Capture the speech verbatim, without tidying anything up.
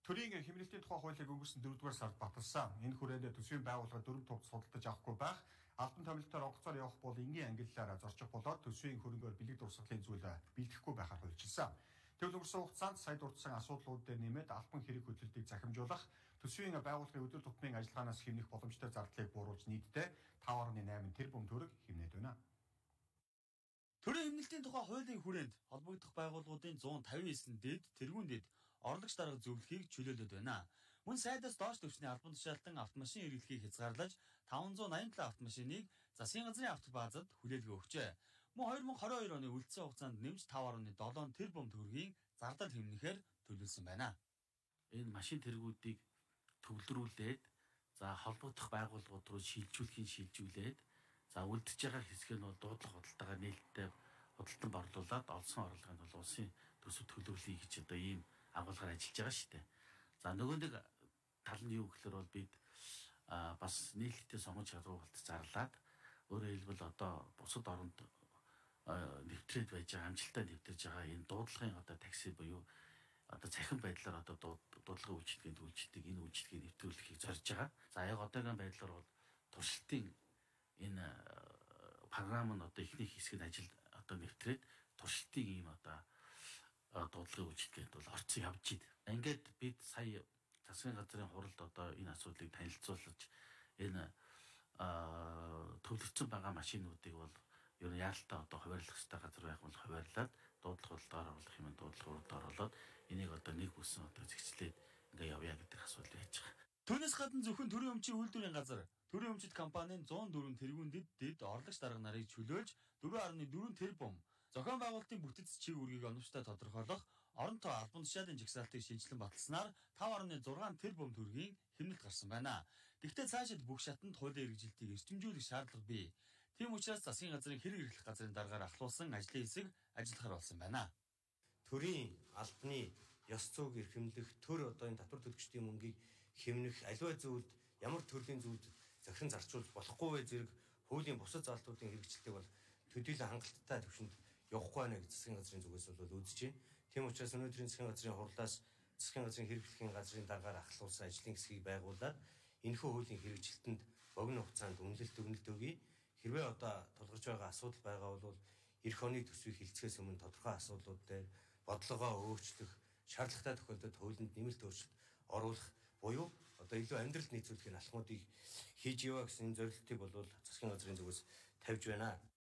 Төрийн хэмнэлтийн тухай хуулийг өнгөрсөн дөрөвдүгээр сард баталсан. Энэ хүрээнд төсвийн байгууллага дөрөв төвд судалдаж авахгүй байх, албан томилолтоор онгоцоор явах бол энгийн ангиллаар зорчих болоод төсвийн хөрөнгөөр бэлэг дурсгалын зүйл бэлтгэхгүй байхаар хувьчилсан. Тэгвэл өнгөрсөн хугацаанд сая дурдсан асуудлууд дээр нэмээд албан хэрэг хөдлөлтийг захимжуулах, төсвийн байгууллагын өдөр тутмын ажиллагаанаас хэмнэх боломжтой зардлыг бууруулж нийтдээ таван гаруй найман тэрбум төгрөг хэмнээд байна. Төрийн хэмнэлтийн тухай хуулийн хүрээнд холбогдох байгууллагуудын зуун тавин девять дэд тэргүүн дэд орлогч дарга зөвлөхийг чөлөөлөд байна. Мөн сайдаас доош түвшний албан тушаалтан автомашин хэрэглэхийг хязгаарлаж таван зуун найман талын автомашиныг засгийн газрын автобазад хүлээлгээ өгчээ. Мөн две тысячи двадцать two оны үлдсэн хугацаанд нэмж таван гаруй seven тэрбум төгрөгийн зардал хэмнэхээр төлөвлөсөн байна. Энэ машин тэргүүдийг төвлөрүүлээд за холбогдох байгууллагууд руу шилжүүлэхийн шилжүүлээд за үлдэж байгаа хэсэг нь бол дуудлага худалдаагаар нээлттэй худалдан борлуулад олсон орлогын бол улсын төсөв төлөвлөе гэж одоо ийм агуулгаар ажиллаж байгаа шүү дээ. За нөгөө нэг тал нь юу гэхээр бол бид бас нийлхийдээ сонгож чадварт зарлаад өөрөөр хэлбэл одоо бусад оронд нэвтрээд байж байгаа амжилттай нэвтэрж байгаа энэ дуудлагын одоо такси буюу одоо цахим байдлаар одоо дуудлага үйлчилгээнд үйлчилдэг энэ үйлчилгээг нэвтрүүлэхийг зорж байгаа. За яг одоогийн байдлаар бол туршилтын энэ програм нь одоо ихний хэсэгт ажил одоо нэвтрээд туршилтын ийм одоо дуудлагын үйлчилгээнд бол орцсон явж байна. Ингээд бид сая засгийн газрын хуралд одоо энэ асуудлыг танилцуулж энэ төвлөрсөн байгаа машинуудыг бол ер нь яалтаа одоо хуваарлах хэрэгтэй газар байх бол хуваарлаад дуудлага хуралдаар оруулах юм дуудлага хуралдаар оруулаад энийг одоо нэг бүсэн одоо зэгцлээд ингээ явъя гэдэг асуудал байж байгаа. Түүнээс гадна зөвхөн төрийн өмчийн үйлдвэрийн газар Төрийн өмчит компанийн one oh four тэргүүн дэд дэд орлогч дарга нарыг чөлөөлж four garage four тэрбум зохион байгуулалтын бүтэц чиг үүргийг оновчтой тодорхойлох оронтой албан тушаалын жагсаалтыг шинжилэн баталснаар five garage six тэрбум төгрөгийн хэмнэлт гарсан байна. Гэхдээ цаашид бүх шатанд хуулийн хэрэгжилтийг эрчимжүүлэх шаардлага бий. Тийм учраас засгийн газрын хэрэг эрхлэх газрын даргаар ахлуулсан ажлын хэсэг ажиллахаар болсон байна. Төрийн албаны ёс зүйг эрхэмлэх, төр одоо энэ татвар төлөгчдийн мөнгийг хэмнэх, аливаа зүйлд ямар төрлийн зүйлд захиран зарцуулж болохгүй зэрэг хуулийн бусад заалтуудын хэрэгжилтийг бол төдийлөн хангалттай төвшөнд явахгүй байна гэж засгийн газрын зүгээс бол үзэж байна. Тийм учраас өнөөдрийн засгийн газрын хурлаас засгийн газрын хэрэглэхийн газрын даргаар ахлуулсан ажлын хэсгийг байгуулад энэхүү хуулийн хэрэгжилтэнд богино хугацаанд үнэлэлт өгнөлт өгье. Хэрвээ одоо тулгарч байгаа асуудал байгаа бол эх оны төсвийг хилцгээс өмнө тодорхой асуудлууд дээр бодлогоо өөрчлөх, шаардлагатай тохиолдолд хуулинд нэмэлт өөрчлөлт оруулах буюу одоо илүү амьдралд нийцүүлэх алхмуудыг хийж яваа гэсэн зорилтыг бол засгийн газрын зүгээс тавьж байна.